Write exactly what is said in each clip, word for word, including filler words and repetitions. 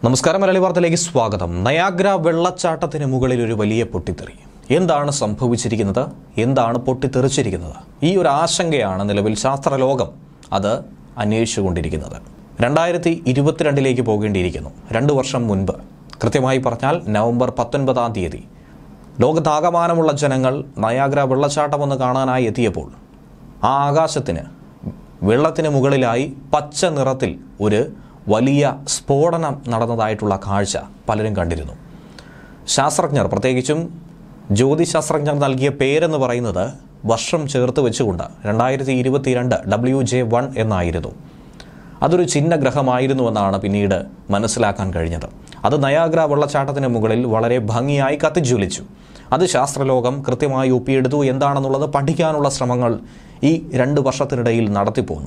നമസ്കാരം, മലയാളി വാർത്തയിലേക്ക് സ്വാഗതം. നയാഗ്ര വെള്ളച്ചാട്ടത്തിന് മുകളിൽ ഒരു വലിയ പൊട്ടിത്തെറി. എന്താണ് സംഭവിച്ചിരിക്കുന്നത്? എന്താണ് പൊട്ടിത്തെറിച്ചിരിക്കുന്നത്? ഈ ഒരു ആശങ്കയാണ് നിലവിൽ ശാസ്ത്രലോകം അത് അന്വേഷിച്ചുകൊണ്ടിരിക്കുന്നത്. രണ്ടായിരത്തി ഇരുപത്തിരണ്ടിലേക്ക് പോകേണ്ടിയിരിക്കുന്നു. രണ്ടു വർഷം മുൻപ്, കൃത്യമായി പറഞ്ഞാൽ നവംബർ പത്തൊൻപതാം തീയതി ലോകത്താകമാനമുള്ള ജനങ്ങൾ നയാഗ്ര വെള്ളച്ചാട്ടമൊന്ന് കാണാനായി എത്തിയപ്പോൾ ആ ആകാശത്തിന് വെള്ളത്തിന് മുകളിലായി പച്ച നിറത്തിൽ ഒരു വലിയ സ്ഫോടനം നടന്നതായിട്ടുള്ള കാഴ്ച പലരും കണ്ടിരുന്നു. ശാസ്ത്രജ്ഞർ, പ്രത്യേകിച്ചും ജ്യോതിശാസ്ത്രജ്ഞർ നൽകിയ പേരെന്ന് പറയുന്നത് വർഷം ചേർത്ത് വെച്ചുകൊണ്ട് രണ്ടായിരത്തി ഇരുപത്തിരണ്ട് ഡബ്ല്യു ജെ വൺ എന്നായിരുന്നു. അതൊരു ചിഹ്നഗ്രഹമായിരുന്നുവെന്നാണ് പിന്നീട് മനസ്സിലാക്കാൻ കഴിഞ്ഞത്. അത് നയാഗ്ര വെള്ളച്ചാട്ടത്തിന് മുകളിൽ വളരെ ഭംഗിയായി കത്തിജ്വലിച്ചു. അത് ശാസ്ത്രലോകം കൃത്യമായി ഒപ്പിയെടുത്തു. എന്താണെന്നുള്ളത് പഠിക്കാനുള്ള ശ്രമങ്ങൾ ഈ രണ്ട് വർഷത്തിനിടയിൽ നടത്തിപ്പോന്നു.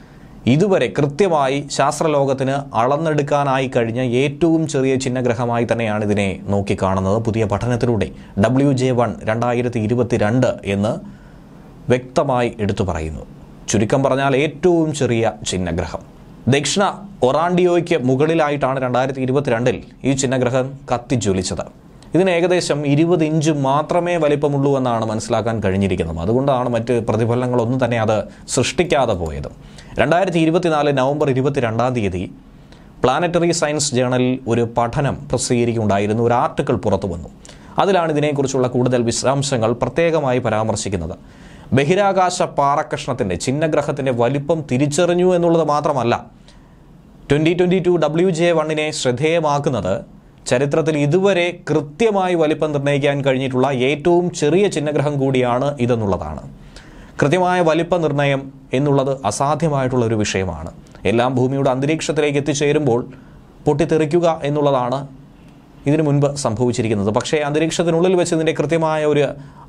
ഇതുവരെ കൃത്യമായി ശാസ്ത്രലോകത്തിന് അളന്നെടുക്കാനായി കഴിഞ്ഞ ഏറ്റവും ചെറിയ ചിഹ്നഗ്രഹമായി തന്നെയാണ് ഇതിനെ നോക്കിക്കാണുന്നത്. പുതിയ പഠനത്തിലൂടെ ഡബ്ല്യു ജെ വൺ രണ്ടായിരത്തി ഇരുപത്തിരണ്ട് എന്ന് വ്യക്തമായി എടുത്തു പറയുന്നു. ചുരുക്കം പറഞ്ഞാൽ ഏറ്റവും ചെറിയ ചിഹ്നഗ്രഹം. ദക്ഷിണ ഒറാണ്ടിയോയ്ക്ക് മുകളിലായിട്ടാണ് രണ്ടായിരത്തി ഇരുപത്തിരണ്ടിൽ ഈ ചിഹ്നഗ്രഹം കത്തിജ്വലിച്ചത്. ഇതിന് ഏകദേശം ഇരുപത് ഇഞ്ച് മാത്രമേ വലിപ്പമുള്ളൂ എന്നാണ് മനസ്സിലാക്കാൻ കഴിഞ്ഞിരിക്കുന്നത്. അതുകൊണ്ടാണ് മറ്റ് പ്രതിഫലനങ്ങളൊന്നും തന്നെ അത് സൃഷ്ടിക്കാതെ പോയത്. രണ്ടായിരത്തി ഇരുപത്തിനാല് നവംബർ ഇരുപത്തിരണ്ടാം തീയതി പ്ലാനറ്ററി സയൻസ് ജേണലിൽ ഒരു പഠനം പ്രസിദ്ധീകരിക്കുകയുണ്ടായിരുന്നു. ഒരു ആർട്ടിക്കിൾ പുറത്തു വന്നു. അതിലാണ് ഇതിനെക്കുറിച്ചുള്ള കൂടുതൽ വിശദാംശങ്ങൾ പ്രത്യേകമായി പരാമർശിക്കുന്നത്. ബഹിരാകാശ പാറക്കഷ്ണത്തിൻ്റെ ചിഹ്നഗ്രഹത്തിൻ്റെ വലിപ്പം തിരിച്ചറിഞ്ഞു എന്നുള്ളത് മാത്രമല്ല, twenty twenty two W J വണ്ണിനെ ശ്രദ്ധേയമാക്കുന്നത് ചരിത്രത്തിൽ ഇതുവരെ കൃത്യമായി വലിപ്പം നിർണ്ണയിക്കാൻ കഴിഞ്ഞിട്ടുള്ള ഏറ്റവും ചെറിയ ചിഹ്നഗ്രഹം കൂടിയാണ് ഇതെന്നുള്ളതാണ്. കൃത്യമായ വലിപ്പ നിർണ്ണയം എന്നുള്ളത് അസാധ്യമായിട്ടുള്ള ഒരു വിഷയമാണ്. എല്ലാം ഭൂമിയുടെ അന്തരീക്ഷത്തിലേക്ക് എത്തിച്ചേരുമ്പോൾ പൊട്ടിത്തെറിക്കുക എന്നുള്ളതാണ് ഇതിനു മുൻപ് സംഭവിച്ചിരിക്കുന്നത്. പക്ഷേ അന്തരീക്ഷത്തിനുള്ളിൽ വെച്ച് ഇതിൻ്റെ കൃത്യമായ ഒരു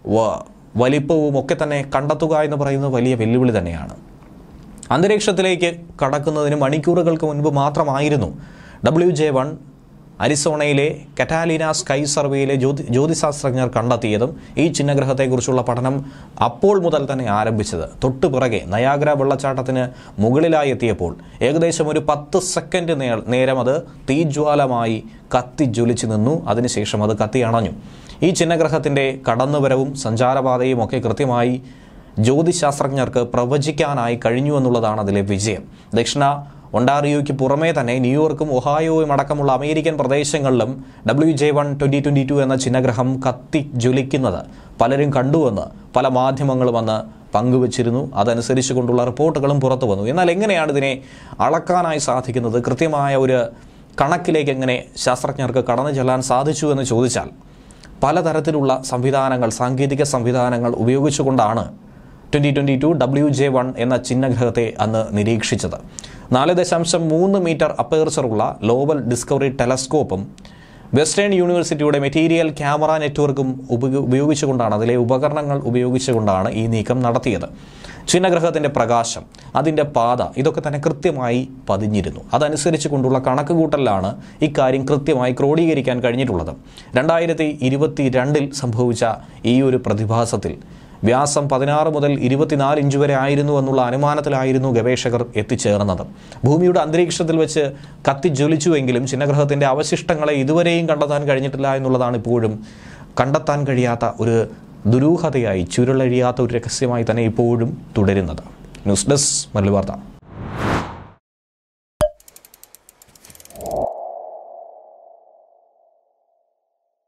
വലിപ്പവും ഒക്കെ തന്നെ കണ്ടെത്തുക എന്ന് പറയുന്നത് വലിയ വെല്ലുവിളി തന്നെയാണ്. അന്തരീക്ഷത്തിലേക്ക് കടക്കുന്നതിന് മണിക്കൂറുകൾക്ക് മുൻപ് മാത്രമായിരുന്നു ഡബ്ല്യു ജെ വൺ അരിസോണയിലെ കറ്റാലിന സ്കൈ സർവേയിലെ ജ്യോതി ജ്യോതിശാസ്ത്രജ്ഞർ കണ്ടെത്തിയതും ഈ ചിഹ്നഗ്രഹത്തെക്കുറിച്ചുള്ള പഠനം അപ്പോൾ മുതൽ തന്നെ ആരംഭിച്ചത്. തൊട്ടു പിറകെ നയാഗ്ര വെള്ളച്ചാട്ടത്തിന് മുകളിലായി എത്തിയപ്പോൾ ഏകദേശം ഒരു പത്ത് സെക്കൻഡ് നേരം അത് തീജ്വാലമായി കത്തിജ്വലിച്ചു നിന്നു. അതിനുശേഷം അത് കത്തിയണഞ്ഞു. ഈ ചിഹ്നഗ്രഹത്തിൻ്റെ കടന്നുവരവും സഞ്ചാരപാതയും ഒക്കെ കൃത്യമായി ജ്യോതിശാസ്ത്രജ്ഞർക്ക് പ്രവചിക്കാനായി കഴിഞ്ഞു എന്നുള്ളതാണ് അതിലെ വിജയം. ദക്ഷിണ ഒണ്ടാറിയോയ്ക്ക് പുറമേ തന്നെ ന്യൂയോർക്കും ഒഹായോയും അടക്കമുള്ള അമേരിക്കൻ പ്രദേശങ്ങളിലും W J one twenty twenty two എന്ന ചിഹ്നഗ്രഹം കത്തി ജ്വലിക്കുന്നത് പലരും കണ്ടുവെന്ന് പല മാധ്യമങ്ങളും അന്ന് പങ്കുവച്ചിരുന്നു. അതനുസരിച്ച് കൊണ്ടുള്ള റിപ്പോർട്ടുകളും പുറത്തു വന്നു. എന്നാൽ എങ്ങനെയാണ് ഇതിനെ അളക്കാനായി സാധിക്കുന്നത്? കൃത്യമായ ഒരു കണക്കിലേക്ക് എങ്ങനെ ശാസ്ത്രജ്ഞർക്ക് കടന്നു ചെല്ലാൻ സാധിച്ചു എന്ന് ചോദിച്ചാൽ, പലതരത്തിലുള്ള സംവിധാനങ്ങൾ, സാങ്കേതിക സംവിധാനങ്ങൾ ഉപയോഗിച്ചുകൊണ്ടാണ് twenty twenty two W J one എന്ന ചിഹ്നഗ്രഹത്തെ അന്ന് നിരീക്ഷിച്ചത്. നാല് ദശാംശം മൂന്ന് മീറ്റർ അപ്പേർച്ചറുള്ള ലോവൽ ഡിസ്കവറി ടെലസ്കോപ്പും വെസ്റ്റേൺ യൂണിവേഴ്സിറ്റിയുടെ മെറ്റീരിയൽ ക്യാമറ നെറ്റ്വർക്കും ഉപയോഗിച്ചുകൊണ്ടാണ്, അതിലെ ഉപകരണങ്ങൾ ഉപയോഗിച്ചുകൊണ്ടാണ് ഈ നീക്കം നടത്തിയത്. ചിഹ്നഗ്രഹത്തിൻ്റെ പ്രകാശം, അതിൻ്റെ പാത, ഇതൊക്കെ തന്നെ കൃത്യമായി പതിഞ്ഞിരുന്നു. അതനുസരിച്ച് കൊണ്ടുള്ള കണക്കുകൂട്ടലിലാണ് ഇക്കാര്യം കൃത്യമായി ക്രോഡീകരിക്കാൻ കഴിഞ്ഞിട്ടുള്ളത്. രണ്ടായിരത്തി ഇരുപത്തി രണ്ടിൽ സംഭവിച്ച ഈ ഒരു പ്രതിഭാസത്തിൽ വ്യാസം പതിനാറ് മുതൽ ഇരുപത്തിനാല് ഇഞ്ച് വരെ ആയിരുന്നു എന്നുള്ള അനുമാനത്തിലായിരുന്നു ഗവേഷകർ എത്തിച്ചേർന്നത്. ഭൂമിയുടെ അന്തരീക്ഷത്തിൽ വെച്ച് കത്തിജ്വലിച്ചുവെങ്കിലും ചിഹ്നഗ്രഹത്തിൻ്റെ അവശിഷ്ടങ്ങളെ ഇതുവരെയും കണ്ടെത്താൻ കഴിഞ്ഞിട്ടില്ല എന്നുള്ളതാണ് ഇപ്പോഴും കണ്ടെത്താൻ കഴിയാത്ത ഒരു ദുരൂഹതയായി, ചുരുളഴിയാത്ത ഒരു രഹസ്യമായി തന്നെ ഇപ്പോഴും തുടരുന്നത്. ന്യൂസ് ഡെസ്ക് മലയാളി വാർത്ത.